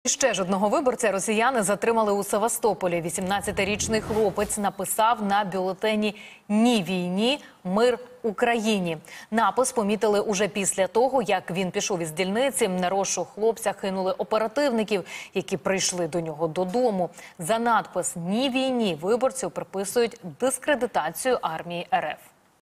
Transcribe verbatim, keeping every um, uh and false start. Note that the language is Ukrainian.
Ще ж одного виборця росіяни затримали у Севастополі. вісімнадцятирічний хлопець написав на бюлетені «Ні війні, мир Україні». Напис помітили уже після того, як він пішов із дільниці. На розшук хлопця кинули оперативників, які прийшли до нього додому. За надпис «Ні війні» виборцю приписують дискредитацію армії РФ.